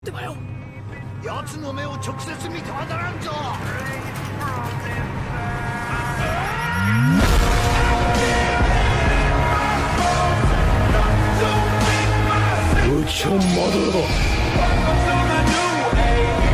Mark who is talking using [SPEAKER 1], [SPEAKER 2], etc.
[SPEAKER 1] ってばよ。
[SPEAKER 2] 奴の目を直接見てはならんぞ。うちょまだだ。